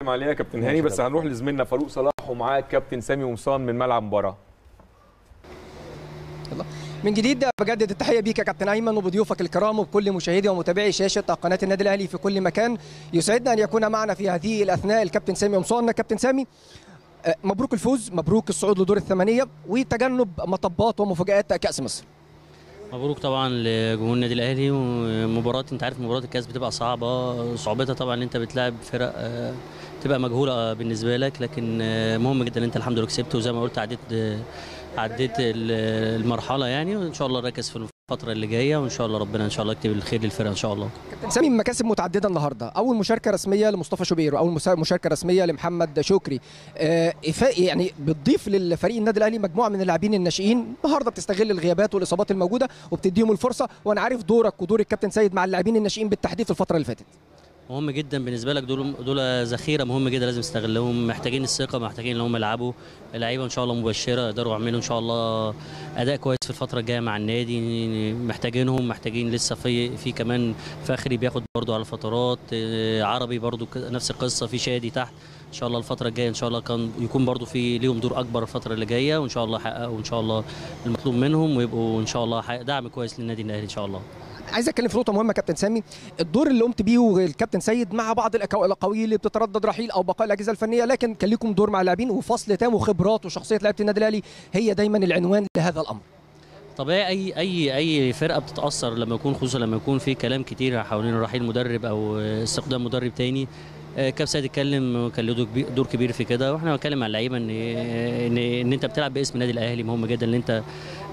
عليها يا كابتن هاني، بس هنروح لزميلنا فاروق صلاح ومعاه الكابتن سامي قمصان من ملعب المباراه. من جديد بجدد التحيه بيك يا كابتن ايمن وبضيوفك الكرام وبكل مشاهدي ومتابعي شاشه قناه النادي الاهلي في كل مكان. يسعدنا ان يكون معنا في هذه الاثناء الكابتن سامي قمصان. كابتن سامي، مبروك الفوز، مبروك الصعود لدور الثمانيه وتجنب مطبات ومفاجات كاس مصر. مبروك طبعا لجمهور النادي الاهلي. ومباراه انت عارف مباراه الكاس بتبقى صعبه، صعوبتها طبعا انت بتلاعب فرق تبقى مجهوله بالنسبه لك، لكن مهم جدا انت الحمد لله كسبت، وزي ما قلت عديت المرحله يعني، وان شاء الله نركز في الفتره اللي جايه، وان شاء الله ربنا ان شاء الله يكتب الخير للفرقه ان شاء الله. كابتن سامي، مكاسب متعدده النهارده، اول مشاركه رسميه لمصطفى شوبير واول مشاركه رسميه لمحمد شكري، يعني بتضيف للفريق النادي الاهلي مجموعه من اللاعبين الناشئين. النهارده بتستغل الغيابات والاصابات الموجوده وبتديهم الفرصه، وانا عارف دورك ودور الكابتن سيد مع اللاعبين الناشئين بالتحديد في الفتره اللي فاتت. مهم جدا بالنسبه لك، دول ذخيره مهم جدا لازم تستغلهم، محتاجين الثقه، محتاجين ان هم يلعبوا لعيبه ان شاء الله مبشره يقدروا يعملوا ان شاء الله اداء كويس في الفتره الجايه مع النادي. محتاجين لسه في كمان فخري بياخد برضو على فترات، عربي برضو نفس القصه، في شادي تحت ان شاء الله الفتره الجايه ان شاء الله كان يكون برضو في ليهم دور اكبر الفتره اللي جايه، وان شاء الله يحققوا ان شاء الله المطلوب منهم ويبقوا ان شاء الله دعم كويس للنادي الاهلي ان شاء الله. عايز اتكلم في نقطه مهمه كابتن سامي، الدور اللي قمت بيه والكابتن سيد مع بعض الاقاويل اللي بتتردد رحيل او بقاء الاجهزه الفنيه، لكن كان لكم دور مع اللاعبين وفصل تام وخبرات وشخصيه لعيبه النادي الاهلي هي دايما العنوان لهذا الامر. طبيعي اي فرقه بتتاثر لما يكون، خصوصا لما يكون في كلام كتير حوالين رحيل مدرب او استخدام مدرب تاني. كابتن سيد اتكلم وكان له دور كبير في كده، واحنا بنتكلم مع اللعيبه ان انت بتلعب باسم النادي الاهلي، مهم جدا ان انت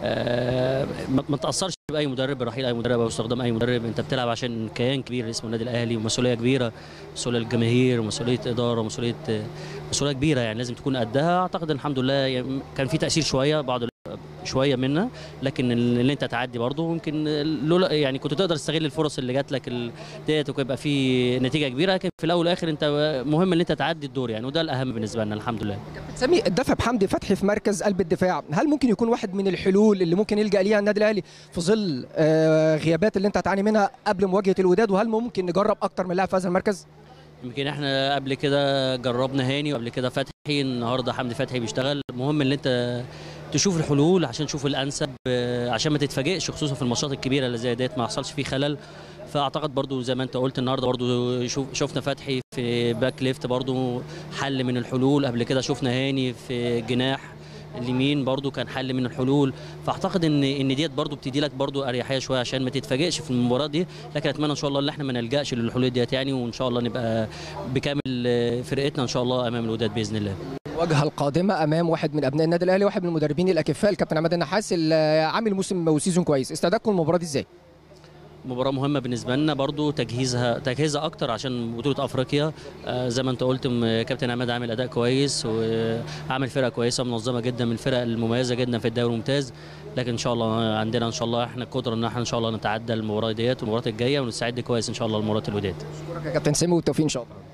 ما تاثرش باي مدرب، رحيل اي مدرب او استخدام اي مدرب. انت بتلعب عشان كيان كبير اسمه النادي الاهلي ومسؤوليه كبيره، مسؤوليه الجماهير ومسؤوليه اداره ومسؤوليه كبيره يعني لازم تكون قدها. اعتقد الحمد لله كان في تاثير شويه منا، لكن اللي انت تعدي برضه ممكن لولا يعني كنت تقدر تستغل الفرص اللي جات لك ديت ويبقى في نتيجه كبيره، لكن في الاول والاخر انت مهم ان انت تعدي الدور يعني، وده الاهم بالنسبه لنا الحمد لله. سامي، الدفع بحمدي فتحي في مركز قلب الدفاع، هل ممكن يكون واحد من الحلول اللي ممكن يلجا ليها النادي الاهلي في ظل غيابات اللي انت هتعاني منها قبل مواجهه الوداد، وهل ممكن نجرب اكتر من لاعب في هذا المركز؟ يمكن احنا قبل كده جربنا هاني وقبل كده فتحي، النهارده حمدي فتحي بيشتغل. مهم ان انت تشوف الحلول عشان تشوف الانسب، عشان ما تتفاجئش خصوصا في الماتشات الكبيره اللي زي ديت ما يحصلش فيه خلل. فاعتقد برضو زي ما انت قلت النهارده برضو شفنا فتحي في باك ليفت برضو حل من الحلول، قبل كده شفنا هاني في جناح اليمين برضو كان حل من الحلول. فاعتقد ان ديت برضو بتدي لك برضو اريحيه شويه عشان ما تتفاجئش في المباراه دي، لكن اتمنى ان شاء الله ان احنا ما نلجاش للحلول ديت يعني، وان شاء الله نبقى بكامل فرقتنا ان شاء الله امام الوداد باذن الله. الواجهه القادمه امام واحد من ابناء النادي الاهلي، واحد من المدربين الاكفاء الكابتن عماد النحاس اللي عامل موسم وسيزون كويس، استعدادكم للمباراه دي ازاي؟ مباراة مهمة بالنسبة لنا برضو، تجهيزها أكتر عشان بطولة أفريقيا. زي ما أنت قلت كابتن عماد عامل أداء كويس وعامل فرقة كويسة منظمة جدا، من الفرق المميزة جدا في الدوري الممتاز، لكن إن شاء الله عندنا إن شاء الله إحنا القدرة إن إحنا إن شاء الله نتعدى المباراة ديت والمباراة الجاية ونستعد كويس إن شاء الله لمباراة الوداد. أشكرك يا كابتن سامي والتوفيق إن شاء الله.